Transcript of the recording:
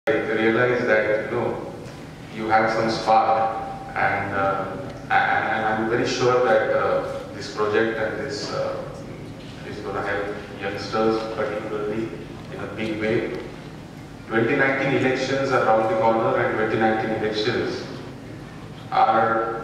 I realize that you have some spark, and I'm very sure that this project and this is going to help youngsters particularly in a big way. 2019 elections are around the corner, and 2019 elections are